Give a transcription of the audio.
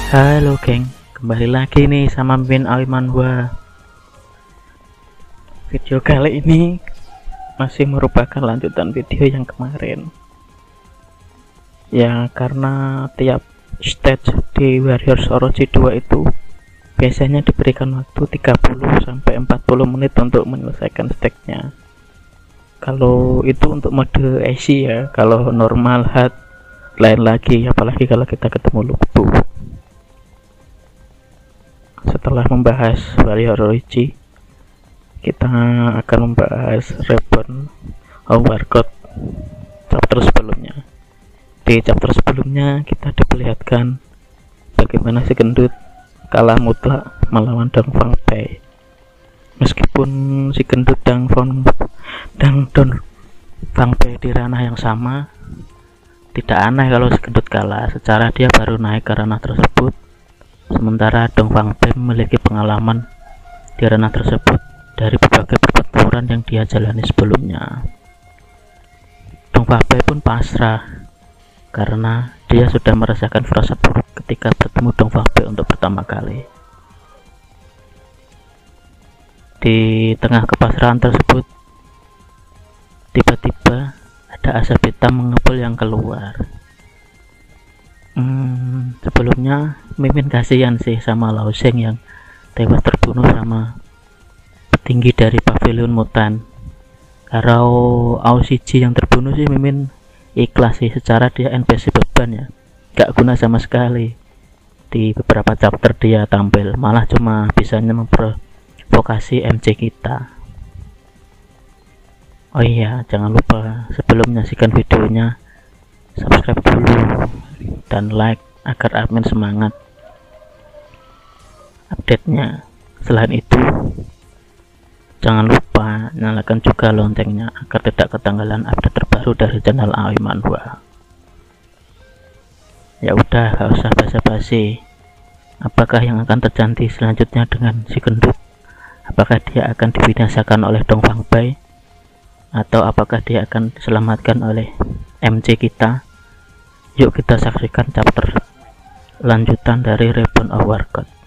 Halo geng, kembali lagi nih sama Min Awi Manhwa. Video kali ini masih merupakan lanjutan video yang kemarin. Ya karena tiap stage di Warriors Orochi 2 itu biasanya diberikan waktu 30-40 menit untuk menyelesaikan stage-nya. Kalau itu untuk mode easy ya, kalau normal hard lain lagi, apalagi kalau kita ketemu Lukbu. Setelah membahas Warriors Orochi, kita akan membahas Reborn of Warcraft chapter sebelumnya. Di chapter sebelumnya kita diperlihatkan bagaimana si gendut kalah mutlak melawan Dong Fang Bei. Meskipun si gendut dan Don Fang Bei di ranah yang sama, tidak aneh kalau si gendut kalah, secara dia baru naik ke ranah tersebut, sementara Dong Fang Bei memiliki pengalaman di ranah tersebut dari berbagai pertempuran yang dia jalani sebelumnya. Dong Fang Bei pun pasrah karena dia sudah merasakan firasat buruk ketika bertemu Dong Fang Bei untuk pertama kali. Di tengah kepasrahan tersebut, tiba-tiba ada asap hitam mengepul yang keluar. Sebelumnya Mimin kasihan sih sama Lao Sheng yang tewas terbunuh sama petinggi dari Pavilion Mutan. Karena Aoshiji yang terbunuh sih Mimin ikhlas sih, secara dia NPC beban ya, gak guna sama sekali. Di beberapa chapter dia tampil, malah cuma bisanya memprovokasi MC kita. Oh iya, jangan lupa sebelum menyaksikan videonya subscribe dulu dan like agar admin semangat update-nya. Selain itu, jangan lupa nyalakan juga loncengnya agar tidak ketinggalan update terbaru dari channel Awi Manhwa. Ya udah, gak usah basa-basi. Apakah yang akan terjadi selanjutnya dengan si gendut? Apakah dia akan dibinasakan oleh Dong Fang Bei, atau apakah dia akan diselamatkan oleh MC kita? Yuk kita saksikan chapter lanjutan dari Reborn of Warcraft.